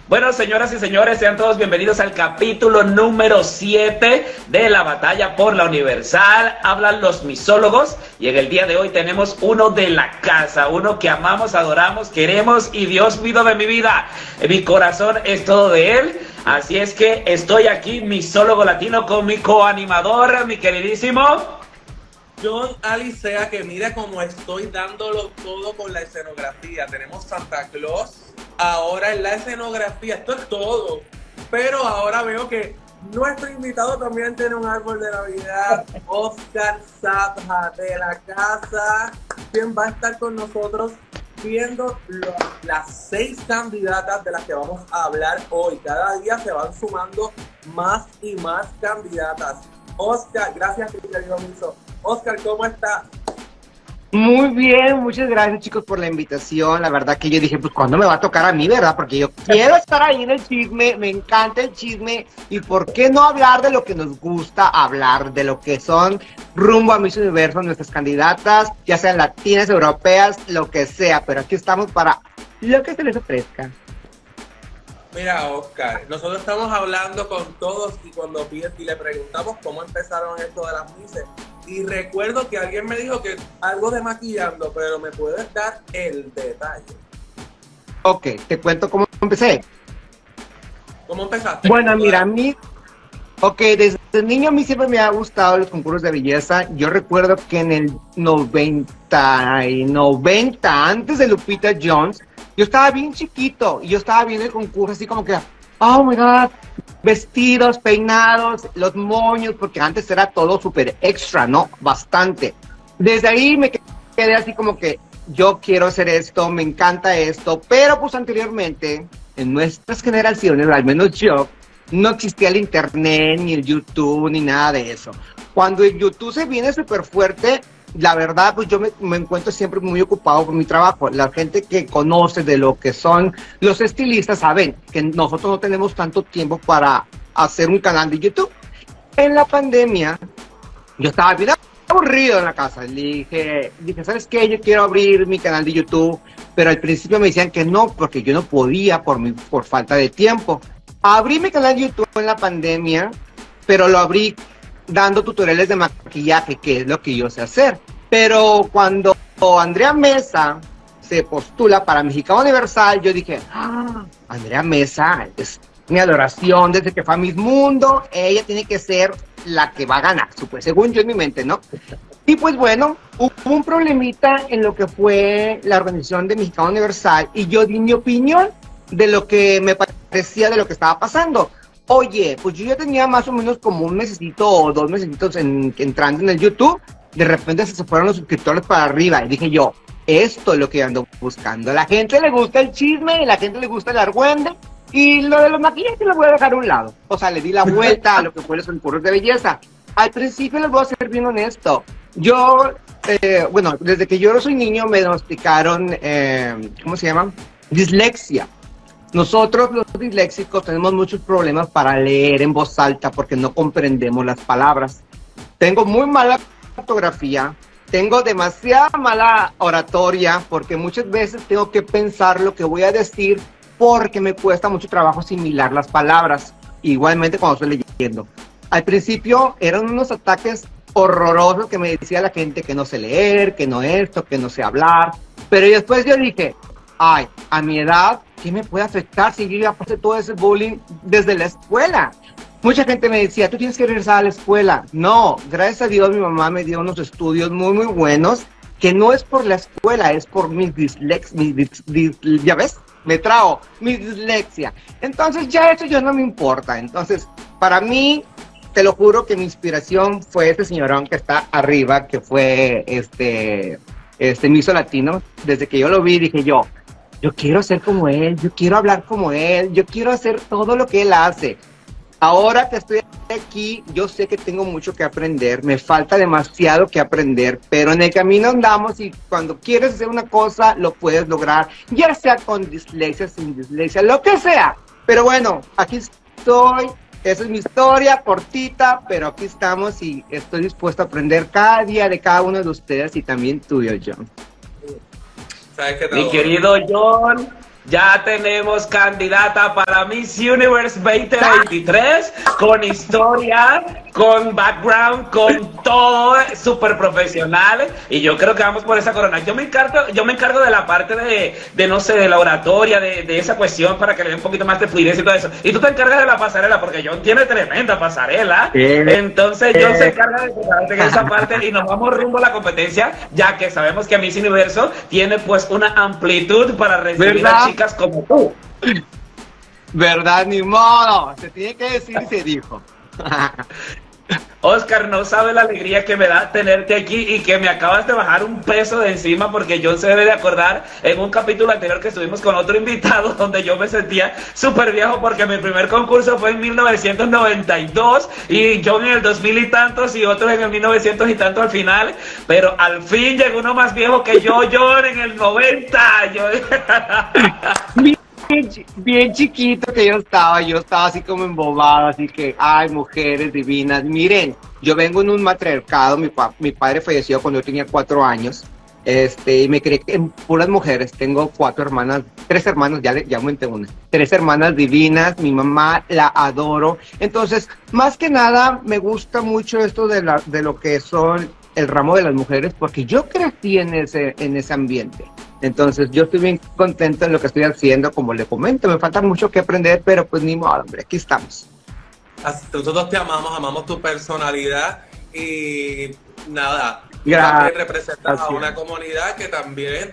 Bueno, señoras y señores, sean todos bienvenidos al capítulo número 7 de la batalla por la Universal. Hablan los misólogos y en el día de hoy tenemos uno de la casa, uno que amamos, adoramos, queremos y Dios mío de mi vida, mi corazón es todo de él. Así es que estoy aquí, misólogo latino, con mi coanimador, mi queridísimo John Alicea, que mira cómo estoy dándolo todo con la escenografía. Tenemos Santa Claus ahora en la escenografía, esto es todo. Pero ahora veo que nuestro invitado también tiene un árbol de Navidad, Oscar Zapja de la casa, quien va a estar con nosotros viendo las 6 candidatas de las que vamos a hablar hoy. Cada día se van sumando más y más candidatas. Oscar, gracias, querido Miso. Oscar, ¿cómo está? Muy bien, muchas gracias, chicos, por la invitación. La verdad que yo dije, pues, ¿cuándo me va a tocar a mí, verdad? Porque yo quiero estar ahí en el chisme, me encanta el chisme. ¿Y por qué no hablar de lo que nos gusta hablar? De lo que son rumbo a Miss Universo, nuestras candidatas, ya sean latinas, europeas, lo que sea. Pero aquí estamos para lo que se les ofrezca. Mira, Oscar, nosotros estamos hablando con todos y cuando y le preguntamos cómo empezaron esto de las Misses. Y recuerdo que alguien me dijo que algo de maquillando, pero ¿me puedes dar el detalle? Ok, te cuento cómo empecé. ¿Cómo empezaste? Bueno, mira, a mí, desde niño a mí siempre me ha gustado los concursos de belleza. Yo recuerdo que en el 90, antes de Lupita Jones, yo estaba bien chiquito y yo estaba viendo el concurso así como que, oh my God, vestidos, peinados, los moños, porque antes era todo súper extra, ¿no? Bastante. Desde ahí me quedé así como que yo quiero hacer esto, me encanta esto, pero pues anteriormente, en nuestras generaciones, al menos yo, no existía el internet, ni el YouTube, ni nada de eso. Cuando el YouTube se viene súper fuerte, la verdad, pues yo me encuentro siempre muy ocupado con mi trabajo. La gente que conoce de lo que son los estilistas saben que nosotros no tenemos tanto tiempo para hacer un canal de YouTube. En la pandemia, yo estaba bien aburrido en la casa. Dije, ¿sabes qué? Yo quiero abrir mi canal de YouTube, pero al principio me decían que no, porque yo no podía por falta de tiempo. Abrí mi canal de YouTube en la pandemia, pero lo abrí dando tutoriales de maquillaje, que es lo que yo sé hacer. Pero cuando Andrea Mesa se postula para Mexicana Universal, yo dije, Andrea Mesa es mi adoración desde que fue a Miss Mundo, ella tiene que ser la que va a ganar, según yo en mi mente, ¿no? Y pues bueno, hubo un problemita en lo que fue la organización de Mexicana Universal y yo di mi opinión de lo que me parecía de lo que estaba pasando. Oye, pues yo ya tenía más o menos como un mesecito o 2 mesecitos entrando en el YouTube. De repente se fueron los suscriptores para arriba y dije yo, esto es lo que yo ando buscando. A la gente le gusta el chisme, a la gente le gusta el argüende y lo de los maquillajes lo voy a dejar a un lado. O sea, le di la vuelta a lo que fue los concursos de belleza. Al principio les voy a ser bien honesto. Yo, bueno, desde que yo soy niño me diagnosticaron, ¿cómo se llama? Dislexia. Nosotros los disléxicos tenemos muchos problemas para leer en voz alta porque no comprendemos las palabras. Tengo muy mala ortografía, tengo demasiada mala oratoria porque muchas veces tengo que pensar lo que voy a decir porque me cuesta mucho trabajo asimilar las palabras, igualmente cuando estoy leyendo. Al principio eran unos ataques horrorosos que me decía la gente que no sé leer, que no esto, que no sé hablar, pero después yo dije, ay, a mi edad, ¿qué me puede afectar si yo ya pasé todo ese bullying desde la escuela? Mucha gente me decía, tú tienes que regresar a la escuela. No, gracias a Dios mi mamá me dio unos estudios muy, muy buenos, que no es por la escuela, es por mi ya ves, me trago, mi dislexia. Entonces ya eso ya no me importa. Entonces, para mí, te lo juro que mi inspiración fue este señorón que está arriba, que fue Miso Latino. Desde que yo lo vi, dije yo quiero ser como él, yo quiero hablar como él, yo quiero hacer todo lo que él hace. Ahora que estoy aquí, yo sé que tengo mucho que aprender, me falta demasiado que aprender, pero en el camino andamos y cuando quieres hacer una cosa, lo puedes lograr, ya sea con dislexia, sin dislexia, lo que sea. Pero bueno, aquí estoy, esa es mi historia, cortita, pero aquí estamos y estoy dispuesto a aprender cada día de cada uno de ustedes y también tuyo, John. ¿Sabes qué? Mi querido John, Ya tenemos candidata para Miss Universe 2023 con historia, con background, con todo súper profesional, y yo creo que vamos por esa corona. Yo me encargo de la parte de no sé, de la oratoria, de esa cuestión para que le dé un poquito más de fluidez y todo eso. Y tú te encargas de la pasarela, porque John tiene tremenda pasarela. Entonces John se encarga de esa parte y nos vamos rumbo a la competencia, ya que sabemos que Miss Universo tiene pues una amplitud para recibir a chicas como tú. ¿Verdad? Ni modo. Se tiene que decir y se dijo. Oscar, no sabe la alegría que me da tenerte aquí y que me acabas de bajar un peso de encima, porque John se debe de acordar en un capítulo anterior que estuvimos con otro invitado donde yo me sentía súper viejo porque mi primer concurso fue en 1992 y John en el 2000 y tantos y otro en el 1900 y tanto al final, pero al fin llegó uno más viejo que yo, John, en el 90. Bien chiquito que yo estaba así como embobado, así que, ay, mujeres divinas. Miren, yo vengo en un matriarcado, mi padre falleció cuando yo tenía 4 años, y me crié en puras mujeres. Tengo 4 hermanas, 3 hermanos, ya aumenté una, 3 hermanas divinas, mi mamá la adoro. Entonces, más que nada, me gusta mucho esto de lo que son el ramo de las mujeres, porque yo crecí en ese ambiente. Entonces yo estoy bien contento en lo que estoy haciendo. Como le comento, me falta mucho que aprender, pero pues ni modo, hombre, aquí estamos. Nosotros te amamos tu personalidad y nada, Gracias. también representas a una comunidad que también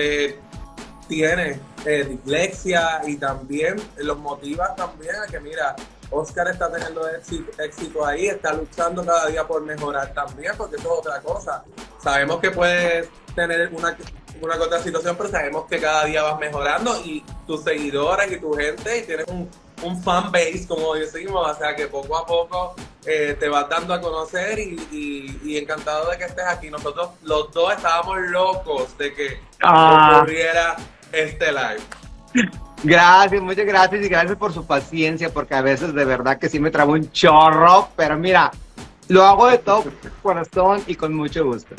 tiene dislexia y también los motivas también a que, mira, Oscar está teniendo éxito ahí, está luchando cada día por mejorar también, porque eso es otra cosa. Sabemos que puedes tener una otra situación, pero sabemos que cada día vas mejorando y tus seguidores y tu gente, y tienes un fan base, como decimos, o sea que poco a poco te vas dando a conocer y encantado de que estés aquí. Nosotros los dos estábamos locos de que ocurriera este live. Gracias, muchas gracias, y gracias por su paciencia, porque a veces de verdad que sí me trabo un chorro, pero mira, lo hago de todo corazón y con mucho gusto.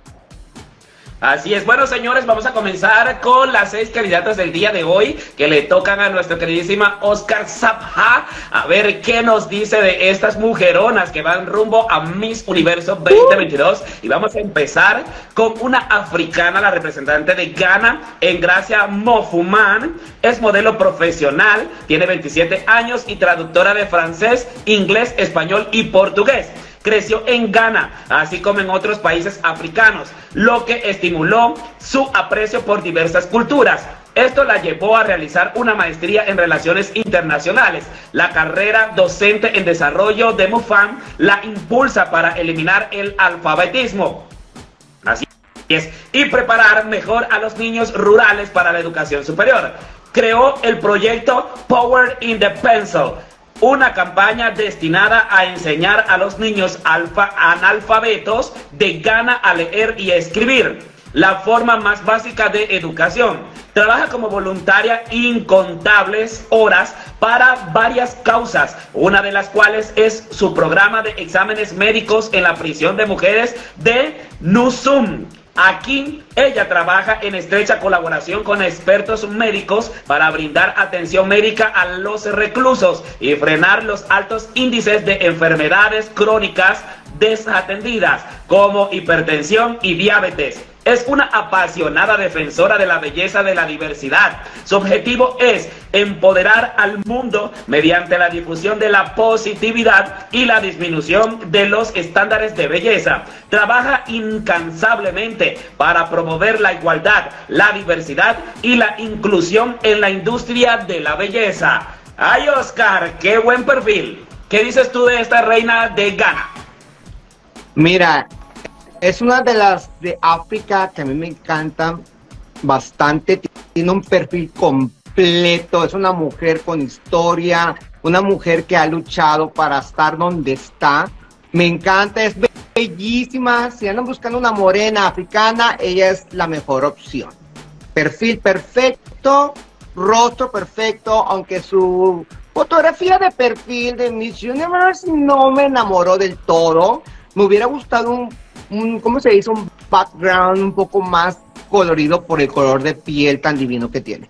Así es. Bueno, señores, vamos a comenzar con las 6 candidatas del día de hoy que le tocan a nuestra queridísima Oscar Sapha. A ver qué nos dice de estas mujeronas que van rumbo a Miss Universo 2022. Y vamos a empezar con una africana, la representante de Ghana, Engracia Mofuman. Es modelo profesional, tiene 27 años y traductora de francés, inglés, español y portugués. Creció en Ghana, así como en otros países africanos, lo que estimuló su aprecio por diversas culturas. Esto la llevó a realizar una maestría en Relaciones Internacionales. La carrera docente en desarrollo de Mofan la impulsa para eliminar el alfabetismo. Así es, y preparar mejor a los niños rurales para la educación superior. Creó el proyecto Power in the Pencil, una campaña destinada a enseñar a los niños analfabetos de Ghana a leer y escribir, la forma más básica de educación. Trabaja como voluntaria incontables horas para varias causas, una de las cuales es su programa de exámenes médicos en la prisión de mujeres de Nusum. Aquí ella trabaja en estrecha colaboración con expertos médicos para brindar atención médica a los reclusos y frenar los altos índices de enfermedades crónicas desatendidas como hipertensión y diabetes. Es una apasionada defensora de la belleza de la diversidad. Su objetivo es empoderar al mundo mediante la difusión de la positividad y la disminución de los estándares de belleza. Trabaja incansablemente para promover la igualdad, la diversidad y la inclusión en la industria de la belleza. ¡Ay, Oscar! ¡Qué buen perfil! ¿Qué dices tú de esta reina de Ghana? Mira, es una de las de África que a mí me encantan bastante. Tiene un perfil completo. Es una mujer con historia, una mujer que ha luchado para estar donde está. Me encanta, es bellísima. Si andan buscando una morena africana, ella es la mejor opción. Perfil perfecto, rostro perfecto, aunque su fotografía de perfil de Miss Universe no me enamoró del todo. Me hubiera gustado ¿cómo se dice? Un background un poco más colorido por el color de piel tan divino que tiene.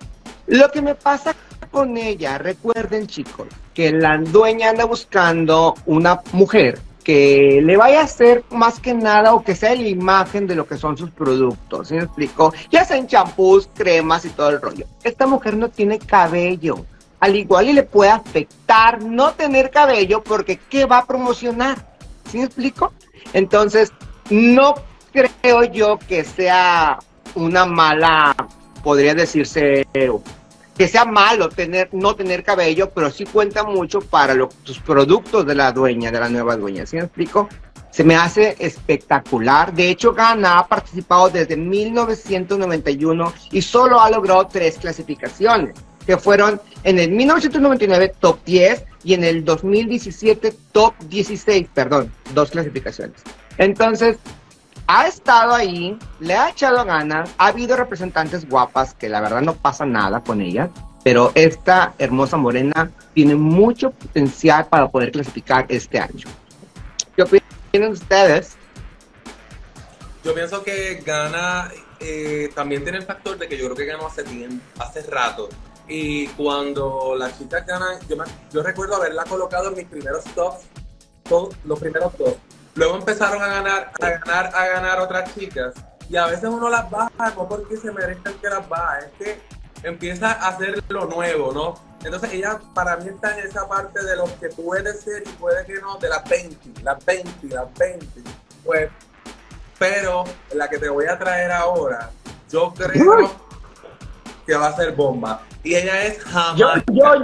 Lo que me pasa con ella, recuerden chicos, que la dueña anda buscando una mujer que le vaya a hacer más que nada o que sea la imagen de lo que son sus productos, ¿sí me explico? Ya sea en champús, cremas y todo el rollo. Esta mujer no tiene cabello, al igual y le puede afectar no tener cabello porque ¿qué va a promocionar? ¿Sí me explico? Entonces, no creo yo que sea una mala, podría decirse, que sea malo no tener cabello, pero sí cuenta mucho para sus productos de la dueña, de la nueva dueña. ¿Sí me explico? Se me hace espectacular. De hecho, Ghana ha participado desde 1991 y solo ha logrado 3 clasificaciones, que fueron en el 1999 top 10 y en el 2017 top 16, perdón, 2 clasificaciones. Entonces, ha estado ahí, le ha echado ganas, ha habido representantes guapas que la verdad no pasa nada con ellas, pero esta hermosa morena tiene mucho potencial para poder clasificar este año. ¿Qué opinan ustedes? Yo pienso que Ghana también tiene el factor de que yo creo que ganó hace rato. Y cuando las chicas ganan, yo recuerdo haberla colocado en mis primeros tops, los primeros dos. Luego empezaron a ganar otras chicas. Y a veces uno las baja, no porque se merezcan que las baja, es que empieza a hacer lo nuevo, ¿no? Entonces ella para mí está en esa parte de los que puede ser y puede que no, de las 20. Pues, pero la que te voy a traer ahora, yo creo que va a ser bomba. Y ella es Jamaica.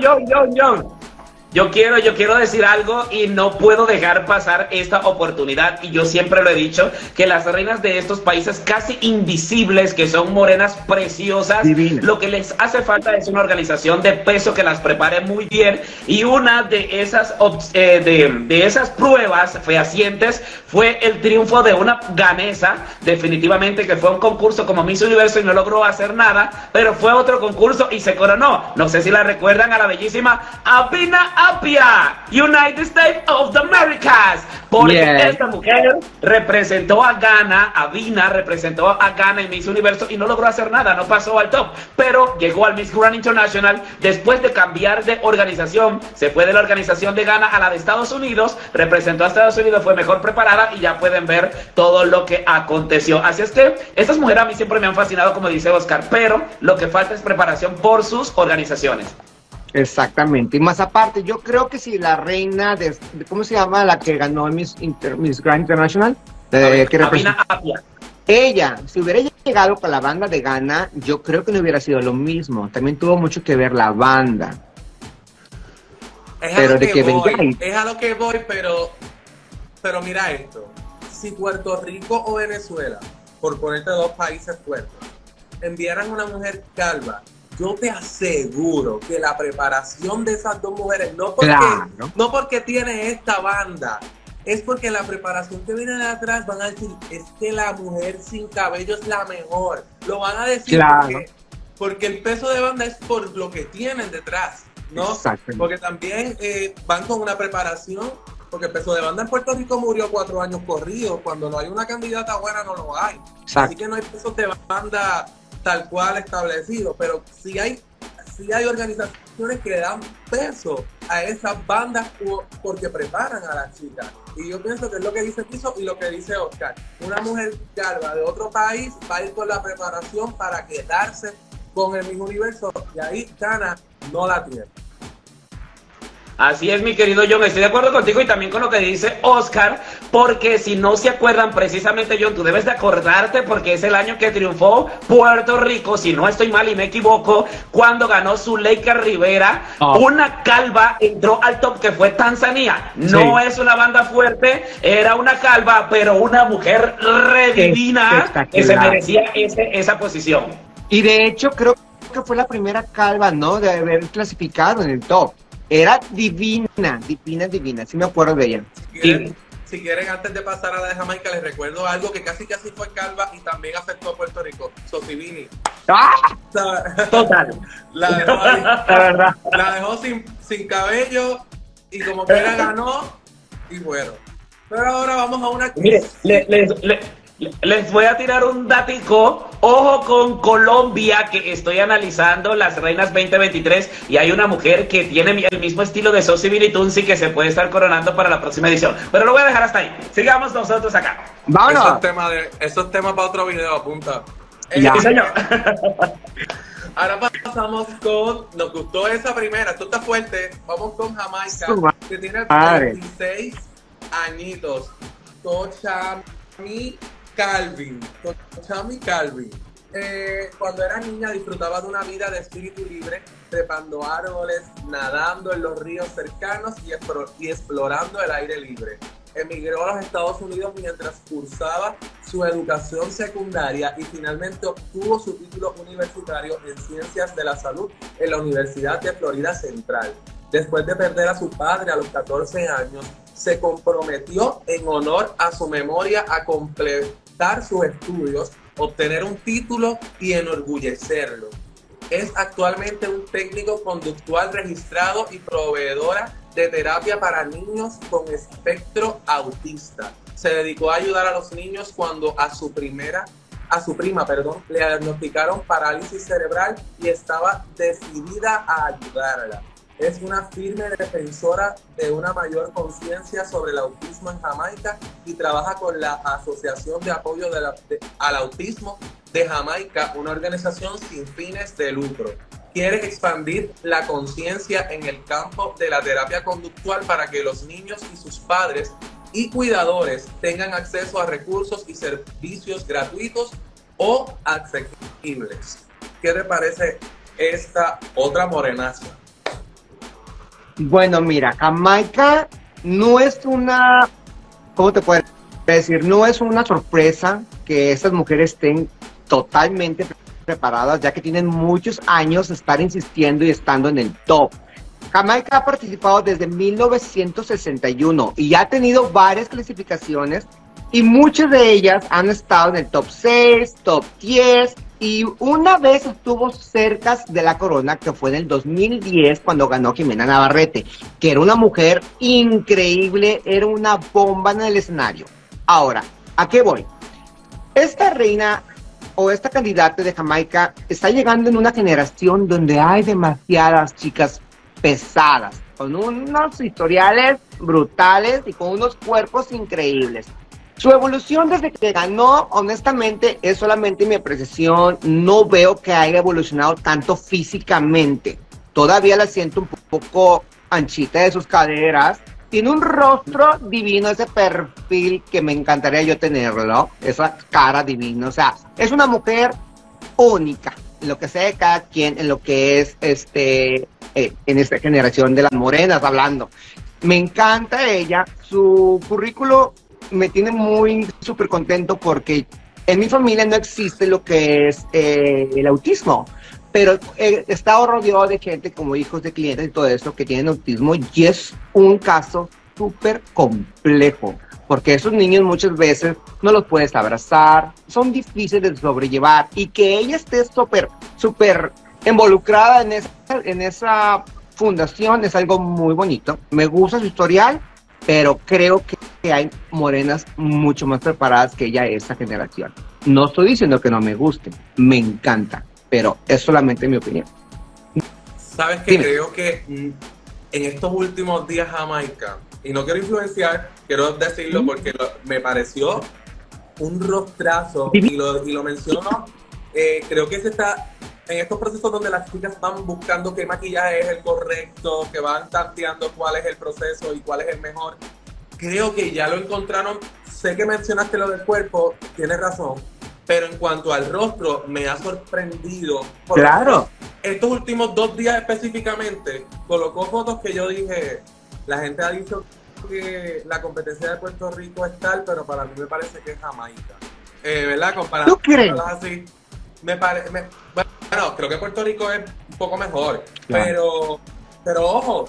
Yo quiero decir algo y no puedo dejar pasar esta oportunidad, y yo siempre lo he dicho, que las reinas de estos países casi invisibles, que son morenas preciosas, Divina. Lo que les hace falta es una organización de peso que las prepare muy bien, y una de esas de esas pruebas fehacientes fue el triunfo de una ganesa, definitivamente, que fue un concurso como Miss Universo y no logró hacer nada, pero fue otro concurso y se coronó. No sé si la recuerdan a la bellísima Abina Apia, United States of the Americas, porque esta mujer representó a Ghana, Abina representó a Ghana en Miss Universo y no logró hacer nada, no pasó al top, pero llegó al Miss Grand International después de cambiar de organización. Se fue de la organización de Ghana a la de Estados Unidos, representó a Estados Unidos, fue mejor preparada y ya pueden ver todo lo que aconteció. Así es que estas mujeres a mí siempre me han fascinado, como dice Oscar, pero lo que falta es preparación por sus organizaciones. Exactamente, y más aparte, yo creo que si la reina de ¿cómo se llama? La que ganó Miss Grand International, Abina Apia. Ella, si hubiera llegado con la banda de Ghana, yo creo que no hubiera sido lo mismo. También tuvo mucho que ver la banda. Es a lo que voy, pero mira esto. Si Puerto Rico o Venezuela, por ponerte 2 países fuertes, enviaran una mujer calva, yo te aseguro que la preparación de esas 2 mujeres, no porque tiene esta banda, es porque la preparación que viene de atrás van a decir, es que la mujer sin cabello es la mejor. Lo van a decir porque el peso de banda es por lo que tienen detrás, ¿no? Porque también van con una preparación, porque el peso de banda en Puerto Rico murió 4 años corridos. Cuando no hay una candidata buena, no lo hay. Así que no hay pesos de banda tal cual establecido, pero sí hay organizaciones que le dan peso a esas bandas porque preparan a las chicas. Y yo pienso que es lo que dice Piso y lo que dice Oscar. Una mujer calva de otro país va a ir con la preparación para quedarse con el mismo universo, y ahí Ghana no la tiene. Así es, mi querido John, estoy de acuerdo contigo y también con lo que dice Oscar, porque si no se acuerdan, precisamente, John, tú debes de acordarte porque es el año que triunfó Puerto Rico, si no estoy mal y me equivoco, cuando ganó Zuleika Rivera, una calva entró al top, que fue Tanzania. No es una banda fuerte, era una calva, pero una mujer redivina que se merecía esa posición. Y de hecho creo que fue la primera calva, ¿no?, de haber clasificado en el top. Era divina, sí me acuerdo de ella. Si quieren, antes de pasar a la de Jamaica, les recuerdo algo que casi fue calva y también afectó a Puerto Rico, Sophie Bini. Total. La dejó sin cabello y como quiera ganó y bueno. Pero ahora vamos a una... Mire, Les voy a tirar un datico. Ojo con Colombia, que estoy analizando las reinas 2023 y hay una mujer que tiene el mismo estilo de Sosi Bilitunsi que se puede estar coronando para la próxima edición. Pero lo voy a dejar hasta ahí. Sigamos nosotros acá. Vámonos. Eso es tema para otro video, apunta. Ya. Sí, señor. Ahora pasamos con, nos gustó esa primera, esto está fuerte, vamos con Jamaica, que tiene 26 añitos, Tochami Calvin. Cuando era niña disfrutaba de una vida de espíritu libre, trepando árboles, nadando en los ríos cercanos y explorando el aire libre. Emigró a los Estados Unidos mientras cursaba su educación secundaria y finalmente obtuvo su título universitario en Ciencias de la Salud en la Universidad de Florida Central. Después de perder a su padre a los 14 años, se comprometió en honor a su memoria a completar sus estudios, obtener un título y enorgullecerlo. Es actualmente un técnico conductual registrado y proveedora de terapia para niños con espectro autista. Se dedicó a ayudar a los niños cuando a su prima, le diagnosticaron parálisis cerebral y estaba decidida a ayudarla. Es una firme defensora de una mayor conciencia sobre el autismo en Jamaica y trabaja con la Asociación de Apoyo al Autismo de Jamaica, una organización sin fines de lucro. Quiere expandir la conciencia en el campo de la terapia conductual para que los niños y sus padres y cuidadores tengan acceso a recursos y servicios gratuitos o asequibles. ¿Qué te parece esta otra morenaza? Bueno, mira, Jamaica no es una, ¿cómo te puedo decir? No es una sorpresa que estas mujeres estén totalmente preparadas, ya que tienen muchos años de estar insistiendo y estando en el top. Jamaica ha participado desde 1961 y ya ha tenido varias clasificaciones y muchas de ellas han estado en el top 6, top 10 y una vez estuvo cerca de la corona, que fue en el 2010 cuando ganó Ximena Navarrete, que era una mujer increíble, era una bomba en el escenario. Ahora, ¿a qué voy? Esta reina o esta candidata de Jamaica está llegando en una generación donde hay demasiadas chicas pesadas, con unos historiales brutales y con unos cuerpos increíbles. Su evolución desde que ganó, honestamente, es solamente mi apreciación. No veo que haya evolucionado tanto físicamente. Todavía la siento un poco anchita de sus caderas. Tiene un rostro divino, ese perfil que me encantaría yo tenerlo. Esa cara divina. O sea, es una mujer única. En lo que sea de cada quien, en lo que es en esta generación de las morenas hablando. Me encanta ella. Su currículo me tiene muy súper contento porque en mi familia no existe lo que es el autismo, pero he estado rodeado de gente como hijos de clientes y todo eso que tienen autismo y es un caso súper complejo porque esos niños muchas veces no los puedes abrazar, son difíciles de sobrellevar y que ella esté súper involucrada en esa fundación es algo muy bonito. Me gusta su historial, pero creo que hay morenas mucho más preparadas que ella esa generación. No estoy diciendo que no me guste, me encanta, pero es solamente mi opinión. ¿Sabes qué? Creo que en estos últimos días Jamaica, y no quiero influenciar, quiero decirlo porque me pareció un rostrazo, y lo menciono, creo que se está en estos procesos donde las chicas van buscando qué maquillaje es el correcto, que van tanteando cuál es el proceso y cuál es el mejor. Creo que ya lo encontraron. Sé que mencionaste lo del cuerpo, tienes razón, pero en cuanto al rostro me ha sorprendido. Claro. Estos últimos 2 días específicamente colocó fotos que yo dije, la gente ha dicho que la competencia de Puerto Rico es tal, pero para mí me parece que es Jamaica. ¿Verdad? Comparado ¿Tú crees? Así, bueno, creo que Puerto Rico es un poco mejor, claro. pero ojo,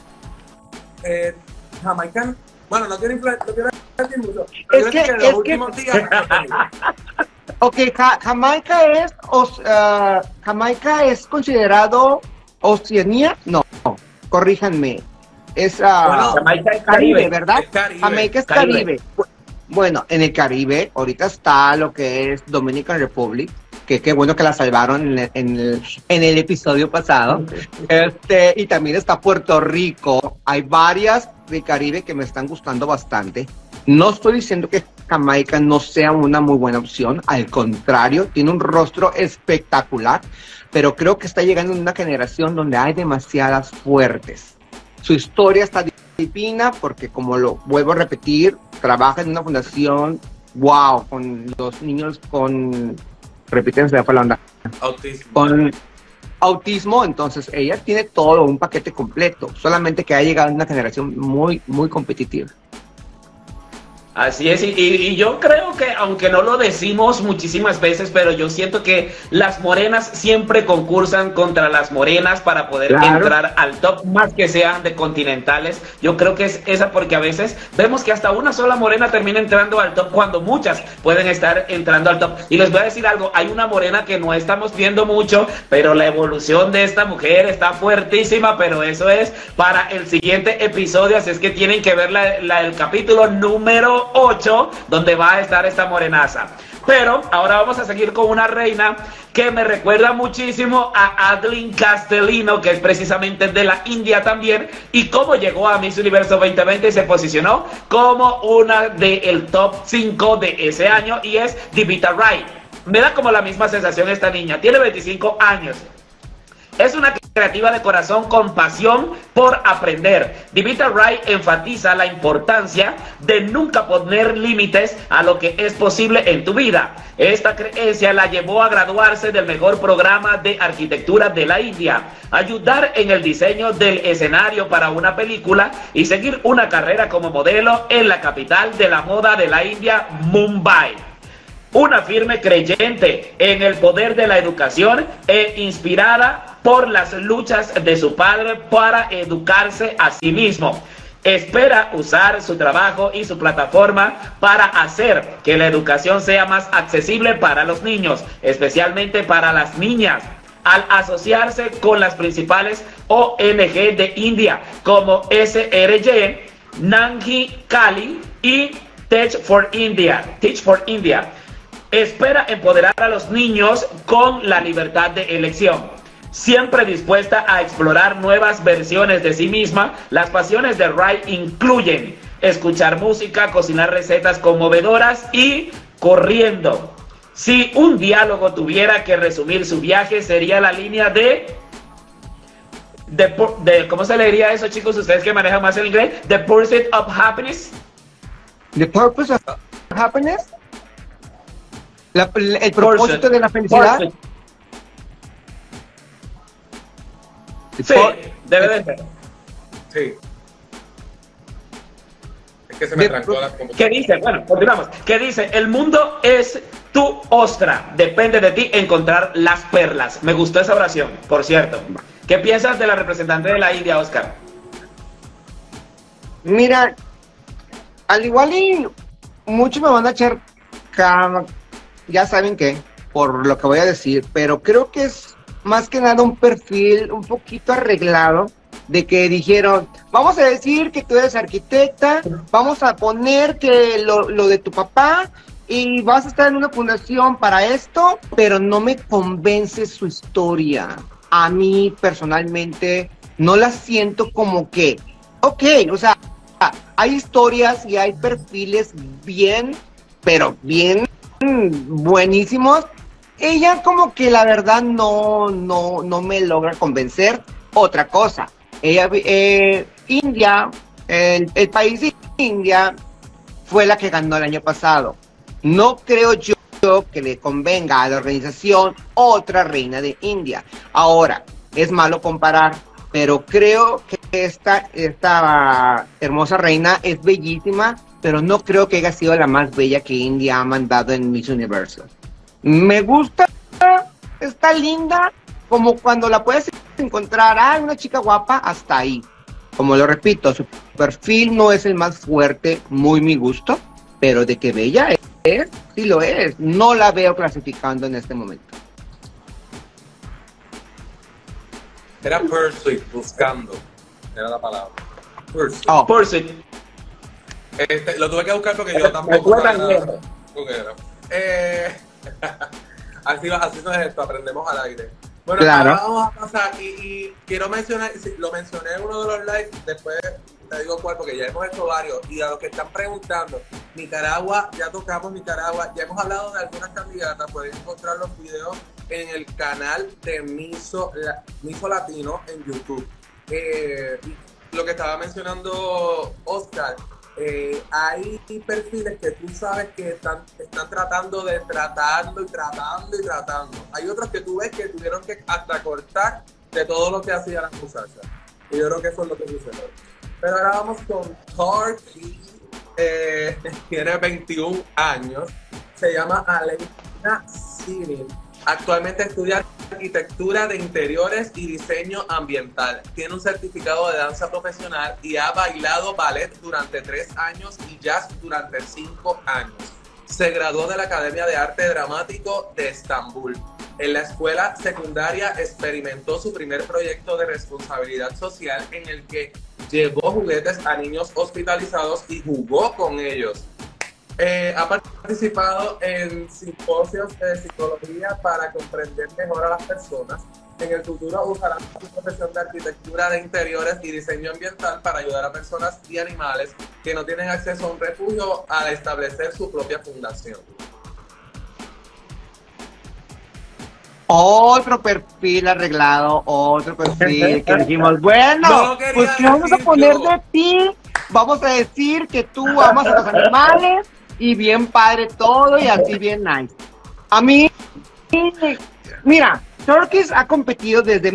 Jamaica, bueno, no quiero decir mucho, pero es que los últimos días... Ok, Jamaica es considerado Oceanía, no, corríjanme, es Jamaica es Caribe, ¿verdad? Es Caribe. Jamaica es Caribe. Bueno, en el Caribe, ahorita está lo que es Dominican Republic, que qué bueno que la salvaron en el episodio pasado. Y también está Puerto Rico. Hay varias del Caribe que me están gustando bastante. No estoy diciendo que Jamaica no sea una muy buena opción, al contrario, tiene un rostro espectacular, pero creo que está llegando en una generación donde hay demasiadas fuertes. Su historia está divina porque, como lo vuelvo a repetir, trabaja en una fundación, wow, con los niños con, repiten, se me fue la onda, Autismo. con autismo. Entonces ella tiene todo un paquete completo, solamente que ha llegado en una generación muy, muy competitiva. Así es, y yo creo que, aunque no lo decimos muchísimas veces, pero yo siento que las morenas siempre concursan contra las morenas para poder entrar al top, más que sean de continentales. Yo creo que es esa, porque a veces vemos que hasta una sola morena termina entrando al top cuando muchas pueden estar entrando al top. Y les voy a decir algo, hay una morena que no estamos viendo mucho, pero la evolución de esta mujer está fuertísima, pero eso es para el siguiente episodio, así es que tienen que ver el capítulo número 8, donde va a estar esta morenaza. Pero ahora vamos a seguir con una reina que me recuerda muchísimo a Adeline Castellino, que es precisamente de la India también, y cómo llegó a Miss Universo 2020 y se posicionó como una del top 5 de ese año, y es Devita Wright. Me da como la misma sensación esta niña, tiene 25 años. Es una creativa de corazón con pasión por aprender. Devita Wright enfatiza la importancia de nunca poner límites a lo que es posible en tu vida. Esta creencia la llevó a graduarse del mejor programa de arquitectura de la India, ayudar en el diseño del escenario para una película y seguir una carrera como modelo en la capital de la moda de la India, Mumbai. Una firme creyente en el poder de la educación e inspirada por las luchas de su padre para educarse a sí mismo. Espera usar su trabajo y su plataforma para hacer que la educación sea más accesible para los niños, especialmente para las niñas, al asociarse con las principales ONG de India como SRY, Nanhi Kali y Teach for India. Espera empoderar a los niños con la libertad de elección. Siempre dispuesta a explorar nuevas versiones de sí misma, las pasiones de Wright incluyen escuchar música, cocinar recetas conmovedoras y corriendo. Si un diálogo tuviera que resumir su viaje, sería la línea de ¿cómo se le diría eso, chicos? Ustedes que manejan más el inglés. The Pursuit of Happiness. The Purpose of Happiness. El propósito de la felicidad. Sí, debe de ser. Sí. Es que se me trancó la computadora. ¿Qué dice? Bueno, continuamos. ¿Qué dice? El mundo es tu ostra. Depende de ti encontrar las perlas. Me gustó esa oración, por cierto. ¿Qué piensas de la representante de la India, Oscar? Mira, al igual y muchos me van a echar ya saben qué, por lo que voy a decir, pero creo que es más que nada un perfil un poquito arreglado, de que dijeron, vamos a decir que tú eres arquitecta, vamos a poner que lo de tu papá, y vas a estar en una fundación para esto, pero no me convence su historia. A mí personalmente no la siento como que, ok, o sea, hay historias y hay perfiles bien, pero bien buenísimos. Ella como que la verdad no me logra convencer. Otra cosa, ella, India, el país de India fue la que ganó el año pasado. No creo yo que le convenga a la organización otra reina de India. Ahora, es malo comparar, pero creo que esta hermosa reina es bellísima, pero no creo que haya sido la más bella que India ha mandado en Miss Universo. Me gusta, está linda, como cuando la puedes encontrar, una chica guapa, hasta ahí. Como lo repito, su perfil no es el más fuerte, muy mi gusto, pero de que bella es, sí lo es. No la veo clasificando en este momento. Era pursuit, buscando. Era la palabra. Pursuit. Pursuit. Lo tuve que buscar porque yo Me tampoco fue tan sabía lejos. nada. Así no es esto, aprendemos al aire. Bueno, Claro. ahora vamos a pasar y quiero mencionar, lo mencioné en uno de los lives, después te digo cuál, porque ya hemos hecho varios. Y a los que están preguntando, Nicaragua, ya tocamos Nicaragua, ya hemos hablado de algunas candidatas, pueden encontrar los videos en el canal de Miso Latino en YouTube. Lo que estaba mencionando Oscar, hay perfiles que tú sabes que están tratando de tratando. Hay otros que tú ves que tuvieron que hasta cortar de todo lo que hacía la muchacha. Y yo creo que eso es lo que sucedió. Pero ahora vamos con Torky. Tiene 21 años. Se llama Aleina Sinin. Actualmente estudia arquitectura de interiores y diseño ambiental. Tiene un certificado de danza profesional y ha bailado ballet durante 3 años y jazz durante 5 años. Se graduó de la Academia de Arte Dramático de Estambul. En la escuela secundaria experimentó su primer proyecto de responsabilidad social en el que llevó juguetes a niños hospitalizados y jugó con ellos. Ha participado en simposios de psicología para comprender mejor a las personas. En el futuro usará su profesión de arquitectura de interiores y diseño ambiental para ayudar a personas y animales que no tienen acceso a un refugio a establecer su propia fundación. Otro perfil arreglado, otro perfil que dijimos, bueno, No lo quería pues ¿qué vamos a decir poner yo. de ti? Vamos a decir que tú amas a los animales y bien padre todo y así bien nice. A mí, mira, Turkish ha competido desde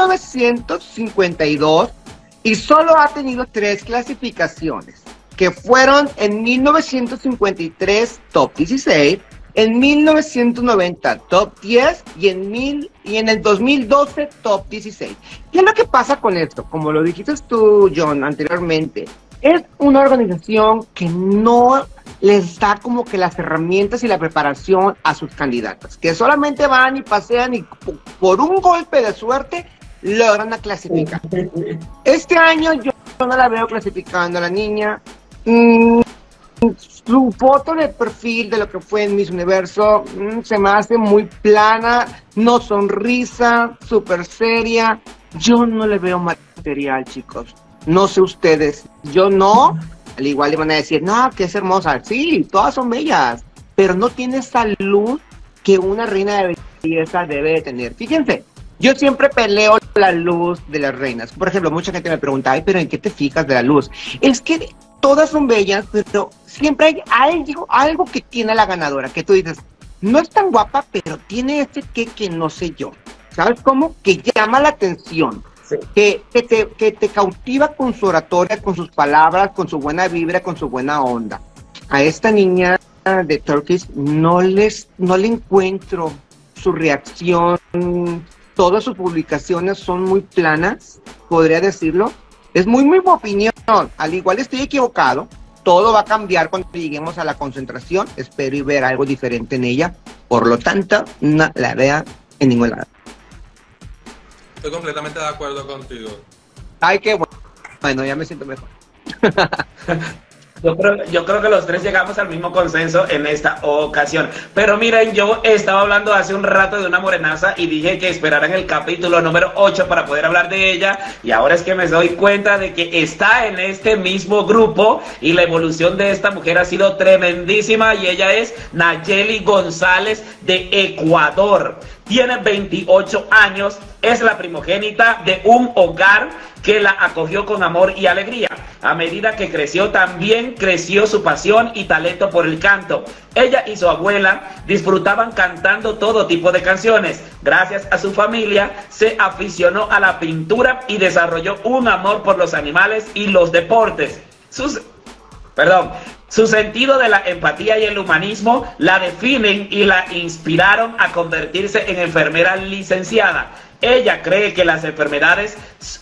1952 y solo ha tenido 3 clasificaciones, que fueron en 1953 top 16, en 1990 top 10 y en el 2012 top 16. ¿Qué es lo que pasa con esto? Como lo dijiste tú, John, anteriormente, es una organización que no les da como que las herramientas y la preparación a sus candidatas, que solamente van y pasean y por un golpe de suerte logran la clasificar. Este año yo no la veo clasificando a la niña. Su foto de perfil de lo que fue en Miss Universo se me hace muy plana, no sonrisa, súper seria. Yo no le veo material, chicos. No sé ustedes, yo no. Al igual le van a decir, no, que es hermosa. Sí, todas son bellas, pero no tiene esa luz que una reina de belleza debe de tener. Fíjense, yo siempre peleo la luz de las reinas. Por ejemplo, mucha gente me pregunta, ay, pero ¿en qué te fijas de la luz? Es que todas son bellas, pero siempre hay algo que tiene la ganadora, que tú dices, no es tan guapa, pero tiene ese que no sé yo. ¿Sabes cómo? Que llama la atención. Sí. Que te cautiva con su oratoria, con sus palabras, con su buena vibra, con su buena onda. A esta niña de Turkish no le encuentro su reacción. Todas sus publicaciones son muy planas, podría decirlo. Es muy mi opinión. Al igual estoy equivocado. Todo va a cambiar cuando lleguemos a la concentración. Espero y ver algo diferente en ella. Por lo tanto, no la vea en ningún lado. Estoy completamente de acuerdo contigo. Ay, qué bueno. Bueno, ya me siento mejor. Yo creo que los 3 llegamos al mismo consenso en esta ocasión. Pero miren, yo estaba hablando hace un rato de una morenaza y dije que esperaran el capítulo número 8 para poder hablar de ella. Y ahora es que me doy cuenta de que está en este mismo grupo y la evolución de esta mujer ha sido tremendísima. Y ella es Nayeli González de Ecuador. Tiene 28 años, es la primogénita de un hogar que la acogió con amor y alegría. A medida que creció, también creció su pasión y talento por el canto. Ella y su abuela disfrutaban cantando todo tipo de canciones. Gracias a su familia, se aficionó a la pintura y desarrolló un amor por los animales y los deportes. Su sentido de la empatía y el humanismo la definen y la inspiraron a convertirse en enfermera licenciada. Ella cree que las enfermeras,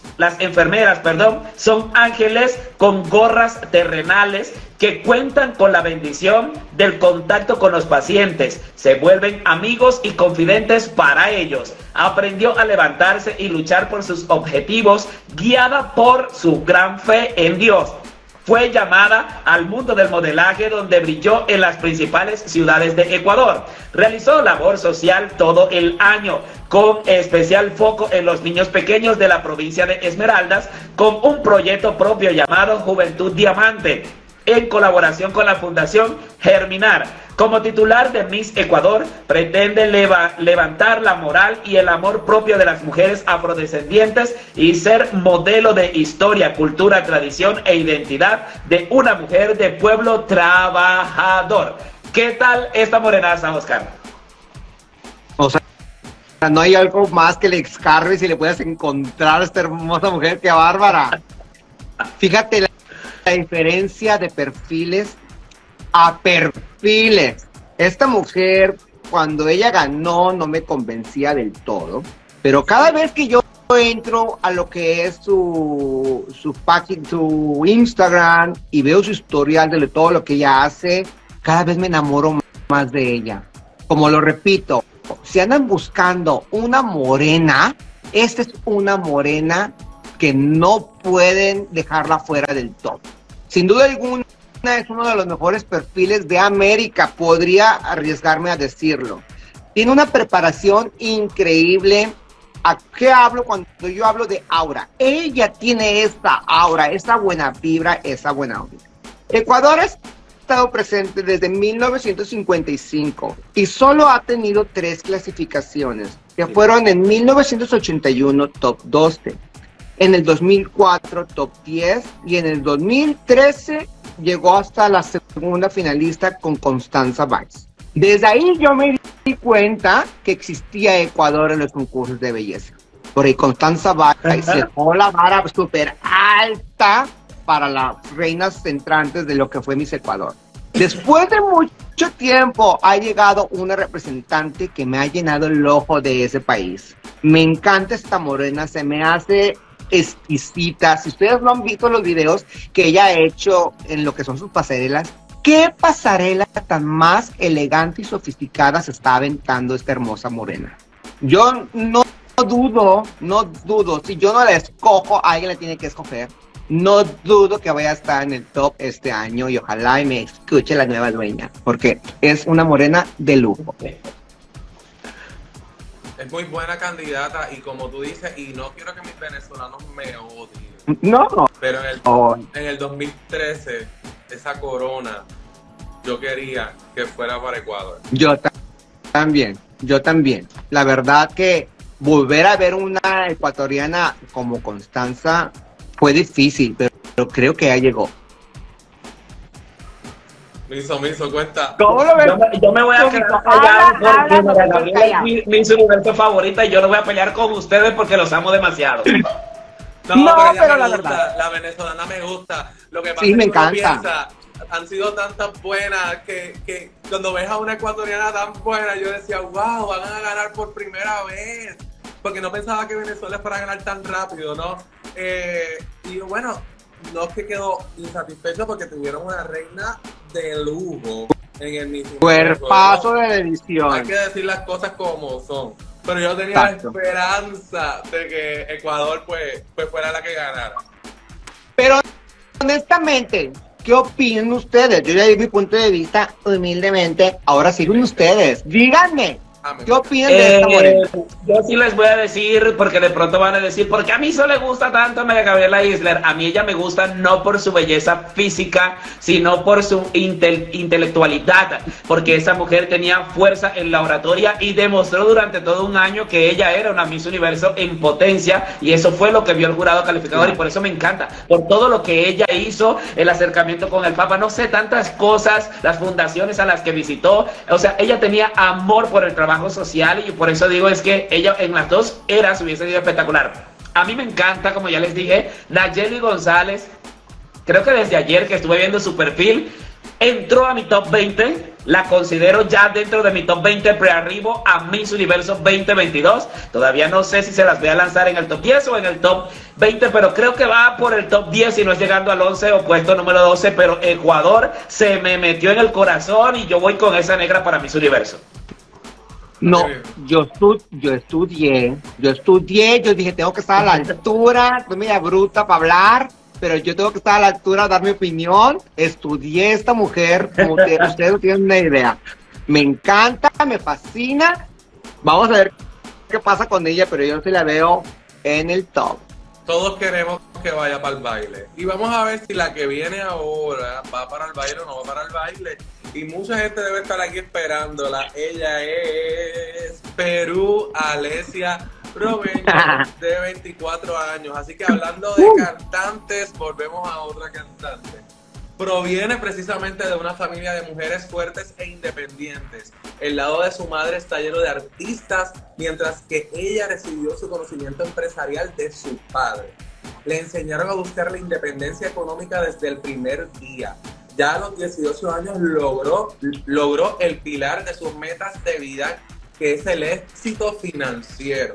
son ángeles con gorras terrenales que cuentan con la bendición del contacto con los pacientes. Se vuelven amigos y confidentes para ellos. Aprendió a levantarse y luchar por sus objetivos, guiada por su gran fe en Dios. fue llamada al mundo del modelaje, donde brilló en las principales ciudades de Ecuador. Realizó labor social todo el año, con especial foco en los niños pequeños de la provincia de Esmeraldas, con un proyecto propio llamado Juventud Diamante, en colaboración con la Fundación Germinar. Como titular de Miss Ecuador, pretende levantar la moral y el amor propio de las mujeres afrodescendientes y ser modelo de historia, cultura, tradición e identidad de una mujer de pueblo trabajador. ¿Qué tal esta morenaza, Oscar? O sea, no hay algo más que le escarbes y le puedas encontrar a esta hermosa mujer. ¡Qué bárbara! Fíjate la diferencia de perfiles a perfiles. Esta mujer, cuando ella ganó, no me convencía del todo, pero cada vez que yo entro a lo que es su página, su Instagram, y veo su historial de todo lo que ella hace, cada vez me enamoro más de ella. Como lo repito, si andan buscando una morena, esta es una morena que no pueden dejarla fuera del top. Sin duda alguna, es uno de los mejores perfiles de América, podría arriesgarme a decirlo. Tiene una preparación increíble. ¿A qué hablo cuando yo hablo de aura? Ella tiene esta aura, esa buena vibra, esa buena onda. Ecuador ha estado presente desde 1955 y solo ha tenido 3 clasificaciones, que fueron en 1981 top 12, en el 2004 top 10 y en el 2013 llegó hasta la segunda finalista con Constanza Valls. Desde ahí yo me di cuenta que existía Ecuador en los concursos de belleza. Porque Constanza Valls se dejó la vara súper alta para las reinas entrantes de lo que fue Miss Ecuador. Después de mucho tiempo ha llegado una representante que me ha llenado el ojo de ese país. Me encanta esta morena, se me hace exquisita. Si ustedes no han visto los videos que ella ha hecho en lo que son sus pasarelas, ¿qué pasarela tan más elegante y sofisticada se está aventando esta hermosa morena? Yo no dudo, si yo no la escojo, alguien la tiene que escoger. No dudo que vaya a estar en el top este año y ojalá y me escuche la nueva dueña, porque es una morena de lujo. Es muy buena candidata y como tú dices, y no quiero que mis venezolanos me odien. No. Pero en el 2013, esa corona, yo quería que fuera para Ecuador. Yo también. La verdad que volver a ver una ecuatoriana como Constanza fue difícil, pero creo que ya llegó. Miso, cuenta. ¿Cómo lo ves? Yo me voy a quedar callado porque María Gabriela es mi universo favorita y yo no voy a pelear con ustedes porque los amo demasiado. No, pero la verdad, la venezolana me gusta. Lo que pasa sí, es me que encanta. Piensa, han sido tantas buenas que cuando ves a una ecuatoriana tan buena, yo decía, wow, van a ganar por primera vez. Porque no pensaba que Venezuela fuera a ganar tan rápido, ¿no? Y bueno, no es que quedó insatisfecho porque tuvieron una reina de lujo en el mismo cuerpazo de la edición. Hay que decir las cosas como son. Pero yo tenía la esperanza de que Ecuador pues fuera la que ganara. Pero honestamente, ¿qué opinan ustedes? Yo ya di mi punto de vista humildemente. Ahora siguen ustedes. Díganme. ¿Qué opinan de esta morena? Yo sí les voy a decir, porque de pronto van a decir, porque a mí solo le gusta tanto a María Gabriela Isler. A mí ella me gusta no por su belleza física, sino por su intelectualidad, porque esa mujer tenía fuerza en la oratoria y demostró durante todo un año que ella era una Miss Universo en potencia, y eso fue lo que vio el jurado calificador, y por eso me encanta, por todo lo que ella hizo, el acercamiento con el Papa, no sé, tantas cosas, las fundaciones a las que visitó, o sea, ella tenía amor por el trabajo social, y por eso digo es que ella en las dos eras hubiese sido espectacular. A mí me encanta, como ya les dije, Nayeli González. Creo que desde ayer que estuve viendo su perfil, entró a mi top 20. La considero ya dentro de mi top 20 prearribo a Miss Universo 2022. Todavía no sé si se las voy a lanzar en el top 10 o en el top 20, pero creo que va por el top 10 y no es llegando al 11 o puesto número 12, pero Ecuador se me metió en el corazón y yo voy con esa negra para Miss Universo. No, yo estudié, yo dije, tengo que estar a la altura, estoy media bruta para hablar, pero yo tengo que estar a la altura, dar mi opinión. Estudié esta mujer, como que ustedes no tienen una idea. Me encanta, me fascina. Vamos a ver qué pasa con ella, pero yo sí la veo en el top. Todos queremos que vaya para el baile. Y vamos a ver si la que viene ahora va para el baile o no va para el baile. Y mucha gente debe estar aquí esperándola. Ella es Perú Alesia Robeño, de 24 años. Así que hablando de cantantes, volvemos a otra cantante. Proviene precisamente de una familia de mujeres fuertes e independientes. El lado de su madre está lleno de artistas, mientras que ella recibió su conocimiento empresarial de su padre. Le enseñaron a buscar la independencia económica desde el primer día. Ya a los 18 años logró el pilar de sus metas de vida, que es el éxito financiero.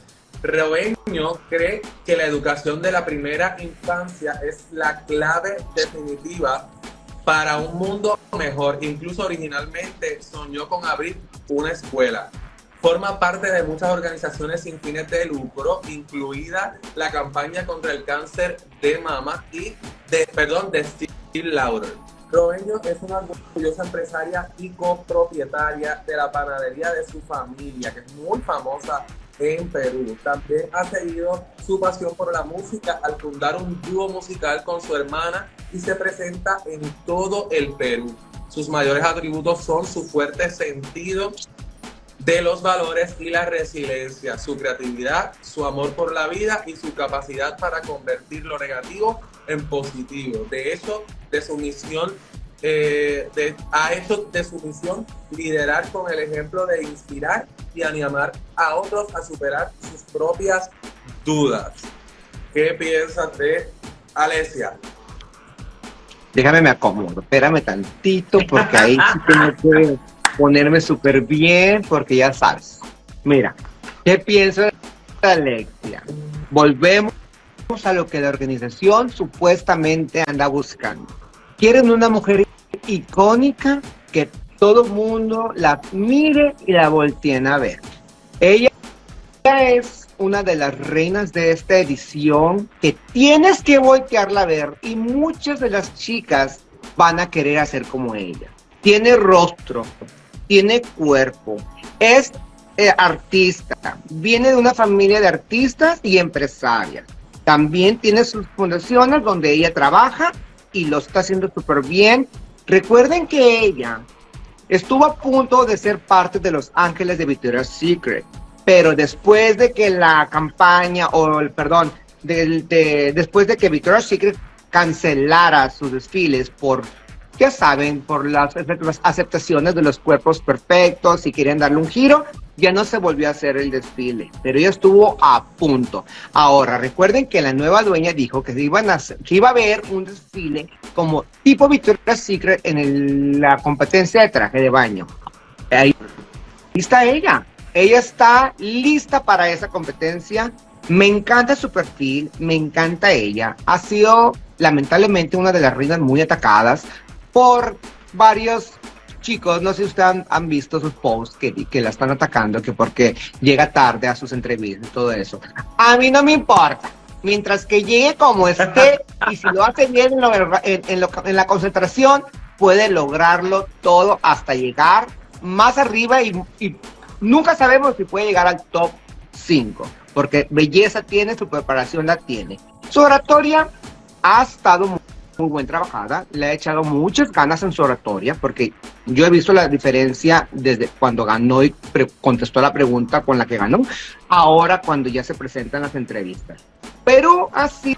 Robeño cree que la educación de la primera infancia es la clave definitiva para un mundo mejor. Incluso originalmente soñó con abrir una escuela. Forma parte de muchas organizaciones sin fines de lucro, incluida la campaña contra el cáncer de mama y de Estée Lauder. Robeño es una orgullosa empresaria y copropietaria de la panadería de su familia, que es muy famosa en Perú. También ha seguido su pasión por la música al fundar un dúo musical con su hermana y se presenta en todo el Perú. Sus mayores atributos son su fuerte sentido de los valores y la resiliencia, su creatividad, su amor por la vida y su capacidad para convertir lo negativo en positivo. De hecho, de su misión ha hecho de su misión liderar con el ejemplo de inspirar y animar a otros a superar sus propias dudas. ¿Qué piensas de Alesia? Déjame me acomodo, espérame tantito, porque ahí sí tengo que ponerme súper bien, porque ya sabes. Mira, ¿qué pienso de Alesia? Volvemos a lo que la organización supuestamente anda buscando. Quieren una mujer icónica que todo el mundo la mire y la volteen a ver. Ella es una de las reinas de esta edición que tienes que voltearla a ver, y muchas de las chicas van a querer hacer como ella. Tiene rostro, tiene cuerpo, es artista, viene de una familia de artistas y empresarias. También tiene sus fundaciones donde ella trabaja y lo está haciendo súper bien. Recuerden que ella estuvo a punto de ser parte de Los Ángeles de Victoria's Secret, pero después de que la campaña, después de que Victoria's Secret cancelara sus desfiles por, ya saben, por las aceptaciones de los cuerpos perfectos y querían darle un giro, ya no se volvió a hacer el desfile, pero ella estuvo a punto. Ahora, recuerden que la nueva dueña dijo que iba a haber un desfile como tipo Victoria's Secret en la competencia de traje de baño. Ahí está ella. Ella está lista para esa competencia. Me encanta su perfil, me encanta ella. Ha sido, lamentablemente, una de las reinas muy atacadas por varios chicos. No sé si ustedes han visto sus posts que la están atacando, que porque llega tarde a sus entrevistas y todo eso. A mí no me importa. Mientras que llegue como esté, y si lo hace bien en la concentración, puede lograrlo todo hasta llegar más arriba y nunca sabemos si puede llegar al top 5, porque belleza tiene, su preparación la tiene. Su oratoria ha estado muy buen trabajada, le ha echado muchas ganas en su oratoria, porque yo he visto la diferencia desde cuando ganó y contestó la pregunta con la que ganó, ahora cuando ya se presenta en las entrevistas. Pero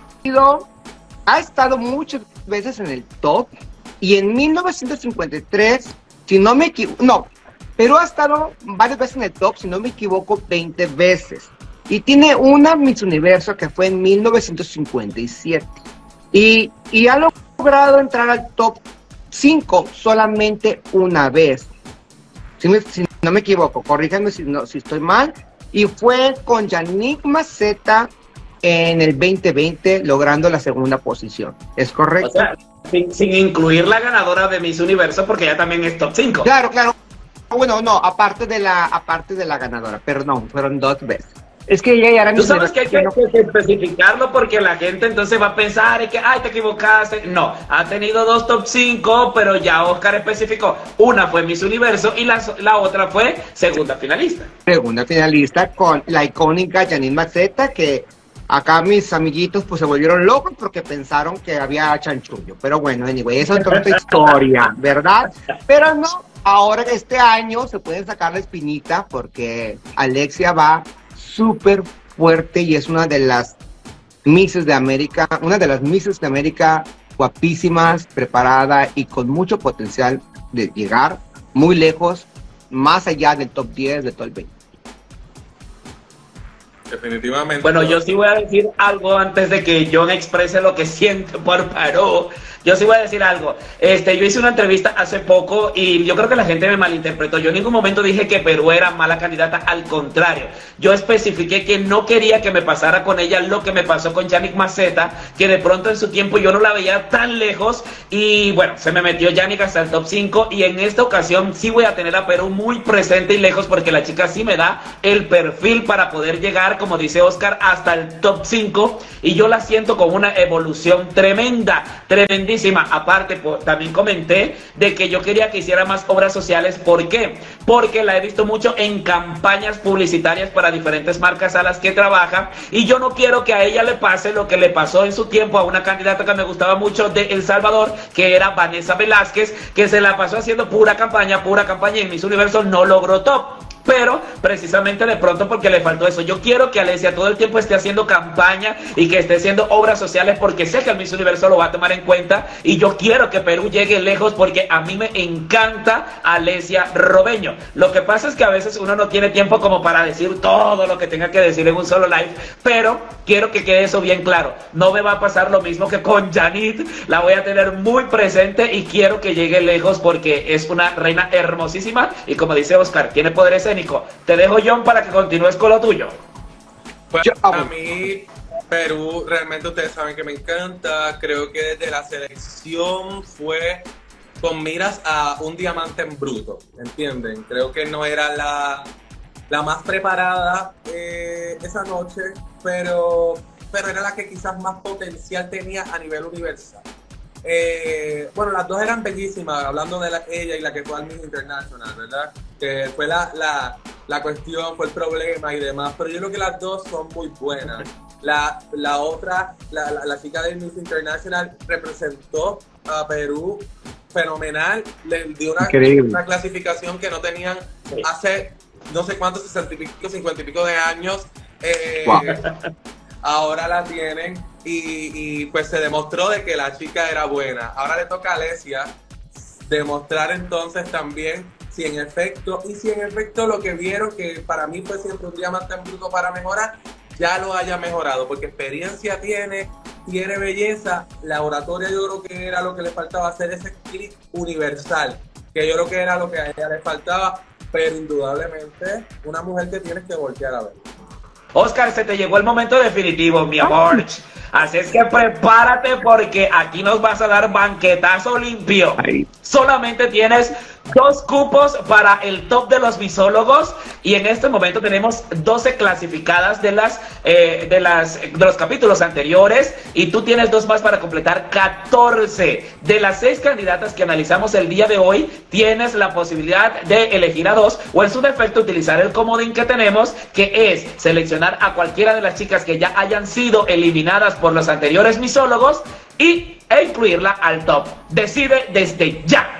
ha estado muchas veces en el top, y en 1953, si no me equivoco, no, pero ha estado varias veces en el top, si no me equivoco, 20 veces. Y tiene una Miss Universo que fue en 1957. Y ha logrado entrar al top 5 solamente una vez. Si no me equivoco, corríjanme si estoy mal. Y fue con Yannick Maceta en el 2020, logrando la segunda posición. ¿Es correcto? O sea, sin incluir la ganadora de Miss Universo, porque ella también es top 5. Claro. Bueno, no, aparte de la ganadora, perdón, fueron 2 veces. Es que ella ya era Tú sabes que hay no. que especificarlo porque la gente entonces va a pensar que, ay, te equivocaste. No, ha tenido 2 top 5, pero ya Oscar especificó. Una fue Miss Universo y la otra fue segunda finalista. Segunda finalista con la icónica Janine Maceta, que acá mis amiguitos pues se volvieron locos porque pensaron que había chanchullo. Pero bueno, anyway, eso es otra historia, ¿verdad? Pero no, ahora este año se pueden sacar la espinita porque Alexia va súper fuerte y es una de las Misses de América, guapísimas, preparada y con mucho potencial de llegar muy lejos, más allá del top 10 de todo el 20. Definitivamente. Bueno, yo sí voy a decir algo antes de que John exprese lo que siente por Perú. Yo sí voy a decir algo. Yo hice una entrevista hace poco y yo creo que la gente me malinterpretó. Yo en ningún momento dije que Perú era mala candidata, al contrario. Yo especifiqué que no quería que me pasara con ella lo que me pasó con Yannick Maceta, que de pronto en su tiempo yo no la veía tan lejos y bueno, se me metió Yannick hasta el top 5 y en esta ocasión sí voy a tener a Perú muy presente y lejos porque la chica sí me da el perfil para poder llegar, como dice Oscar, hasta el top 5 y yo la siento con una evolución tremenda, tremendísima. Aparte, también comenté de que yo quería que hiciera más obras sociales. ¿Por qué? Porque la he visto mucho en campañas publicitarias para diferentes marcas a las que trabaja y yo no quiero que a ella le pase lo que le pasó en su tiempo a una candidata que me gustaba mucho de El Salvador, que era Vanessa Velázquez, que se la pasó haciendo pura campaña y en Miss Universo no logró top. Pero precisamente de pronto porque le faltó eso. Yo quiero que Alexia todo el tiempo esté haciendo campaña y que esté haciendo obras sociales porque sé que el Miss Universo lo va a tomar en cuenta y yo quiero que Perú llegue lejos porque a mí me encanta Alexia Robeño. Lo que pasa es que a veces uno no tiene tiempo como para decir todo lo que tenga que decir en un solo live, pero quiero que quede eso bien claro. No me va a pasar lo mismo que con Janit, la voy a tener muy presente y quiero que llegue lejos porque es una reina hermosísima y como dice Oscar, tiene poderes escénico. Te dejo, John, para que continúes con lo tuyo. Pues a mí Perú realmente ustedes saben que me encanta. Creo que desde la selección fue con miras a un diamante en bruto, ¿entienden? Creo que no era la más preparada esa noche, pero era la que quizás más potencial tenía a nivel universal. Bueno, las dos eran bellísimas, hablando de ella y la que fue al Miss International, ¿verdad? Que fue la cuestión, fue el problema y demás, pero yo creo que las dos son muy buenas. La otra, la chica del Miss International representó a Perú fenomenal, le dio una clasificación que no tenían hace no sé cuántos, 60 y pico, 50 y pico de años. Wow. Ahora la tienen y pues se demostró de que la chica era buena. Ahora le toca a Alexia demostrar entonces también si en efecto lo que vieron, que para mí fue siempre un diamante en bruto para mejorar, ya lo haya mejorado, porque experiencia tiene belleza. La oratoria yo creo que era lo que le faltaba, hacer ese clic universal, que yo creo que era lo que a ella le faltaba, pero indudablemente una mujer que tienes que voltear a ver. Oscar, se te llegó el momento definitivo, mi amor. Así es que prepárate porque aquí nos vas a dar banquetazo limpio. Solamente tienes 2 cupos para el top de los misólogos y en este momento tenemos 12 clasificadas de los capítulos anteriores y tú tienes 2 más para completar 14. De las 6 candidatas que analizamos el día de hoy, tienes la posibilidad de elegir a 2 o en su defecto utilizar el comodín que tenemos, que es seleccionar a cualquiera de las chicas que ya hayan sido eliminadas por los anteriores misólogos e incluirla al top. Decide desde ya.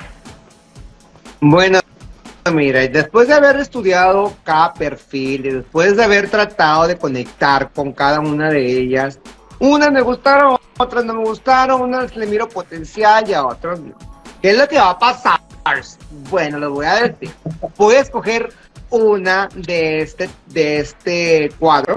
Bueno, mira, después de haber estudiado cada perfil, y después de haber tratado de conectar con cada una de ellas, unas me gustaron, otras no me gustaron, unas le miro potencial y a otras no. ¿Qué es lo que va a pasar? Bueno, lo voy a decir. Voy a escoger una de este cuadro,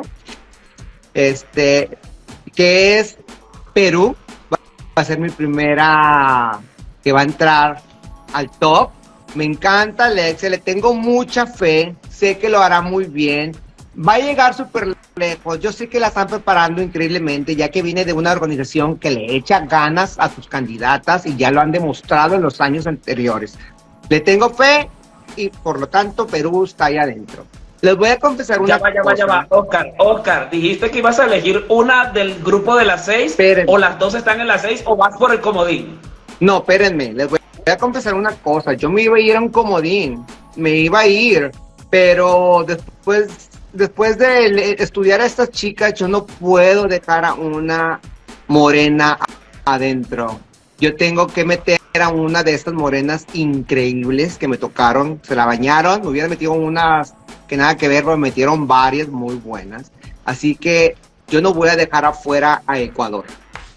que es Perú. Va a ser mi primera que va a entrar al top. Me encanta Alexia, le tengo mucha fe, sé que lo hará muy bien, va a llegar súper lejos. Yo sé que la están preparando increíblemente, ya que viene de una organización que le echa ganas a sus candidatas y ya lo han demostrado en los años anteriores. Le tengo fe y por lo tanto Perú está ahí adentro. Les voy a confesar una Ya va. Oscar, dijiste que ibas a elegir una del grupo de las 6, Espérenme. o las dos están en las 6, o vas por el comodín. No, espérenme, les voy a confesar una cosa. Yo me iba a ir a un comodín, me iba a ir, pero después de estudiar a estas chicas, yo no puedo dejar a una morena adentro. Yo tengo que meter a una de estas morenas increíbles que me tocaron, se la bañaron, me hubieran metido unas que nada que ver, pero me metieron varias muy buenas. Así que yo no voy a dejar afuera a Ecuador.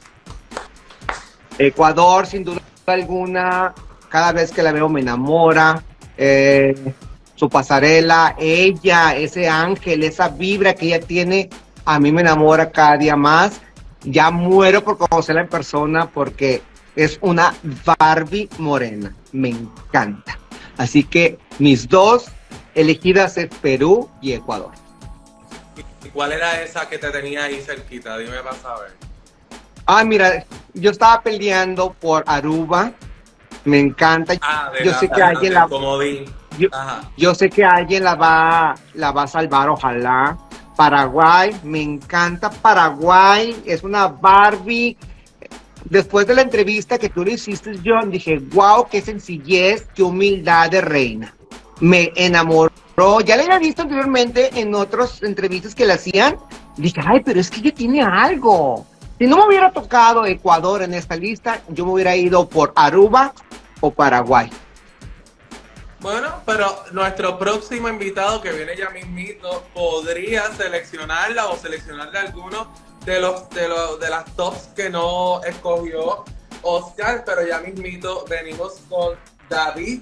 Ecuador, sin duda alguna, cada vez que la veo me enamora. Su pasarela, ella, ese ángel, esa vibra que ella tiene, a mí me enamora cada día más. Ya muero por conocerla en persona porque es una Barbie morena. Me encanta. Así que mis dos elegidas es Perú y Ecuador. ¿Y cuál era esa que te tenía ahí cerquita? Dime para saber. Ah, mira, yo estaba peleando por Aruba. Me encanta. Yo sé que alguien la... comodín. Yo sé que alguien la va a salvar, ojalá. Paraguay, me encanta Paraguay, es una Barbie. Después de la entrevista que tú le hiciste, John, dije, wow, qué sencillez, qué humildad de reina. Me enamoró. Ya la había visto anteriormente en otras entrevistas que le hacían. Dije, ay, pero es que ella tiene algo. Si no me hubiera tocado Ecuador en esta lista, yo me hubiera ido por Aruba o Paraguay. Bueno, pero nuestro próximo invitado que viene ya mismito podría seleccionarla o seleccionarle alguno de las tops que no escogió Oscar, pero ya mismito venimos con David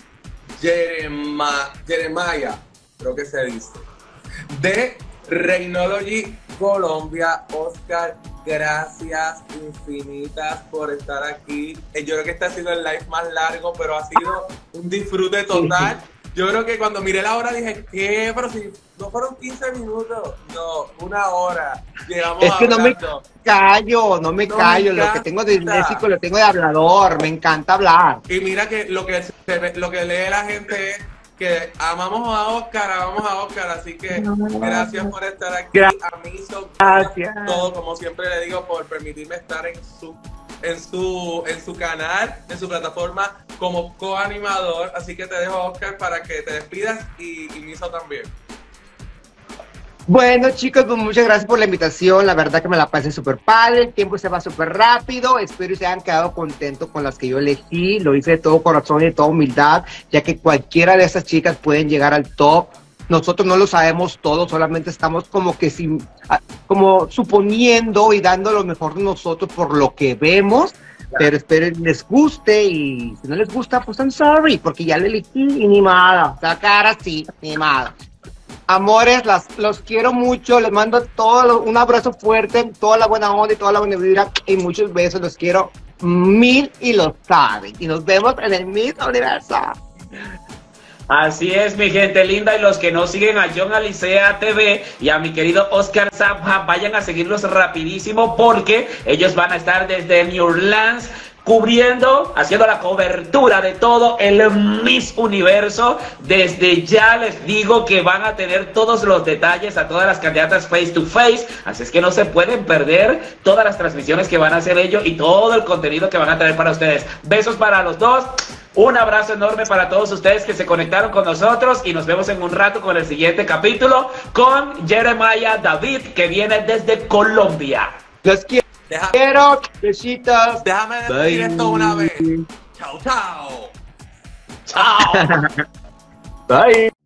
Jeremiah, creo que se dice, de Reinology Colombia. Oscar, gracias infinitas por estar aquí. Yo creo que este ha sido el live más largo, pero ha sido un disfrute total. Yo creo que cuando miré la hora dije, ¿qué? Pero si no fueron 15 minutos, no, 1 hora. Llegamos es que hablando. no me callo. Lo que tengo de léxico lo tengo de hablador. Me encanta hablar. Y mira que lo que lee la gente es que amamos a Oscar, así que gracias por estar aquí. A mí gracias. Todo, como siempre le digo, por permitirme estar en su canal, en su plataforma como coanimador. Así que te dejo, Oscar, para que te despidas y Miso también. Bueno, chicos, pues muchas gracias por la invitación. La verdad que me la pasé súper padre. El tiempo se va súper rápido. Espero que se hayan quedado contentos con las que yo elegí. Lo hice de todo corazón y de toda humildad, ya que cualquiera de esas chicas pueden llegar al top. Nosotros no lo sabemos todo, solamente estamos como suponiendo y dando lo mejor de nosotros por lo que vemos. Pero espero que les guste, y si no les gusta, pues I'm sorry, porque ya lo elegí y ni nada. Sacar así, ni nada. Amores, los quiero mucho, les mando un abrazo fuerte, toda la buena onda y toda la buena vibra y muchos besos, los quiero mil y lo saben. Y nos vemos en el Miss Universo. Así es, mi gente linda, y los que no siguen a John Alicea TV y a mi querido Oscar Zapja, vayan a seguirlos rapidísimo porque ellos van a estar desde New Orleans cubriendo, haciendo la cobertura de todo el Miss Universo. Desde ya les digo que van a tener todos los detalles a todas las candidatas face to face, así es que no se pueden perder todas las transmisiones que van a hacer ellos y todo el contenido que van a traer para ustedes. Besos para los dos. Un abrazo enorme para todos ustedes que se conectaron con nosotros y nos vemos en un rato con el siguiente capítulo con Jeremiah David, que viene desde Colombia. Los quiero, besitos. Déjame decir esto una vez. Chao, chao. Chao. Bye.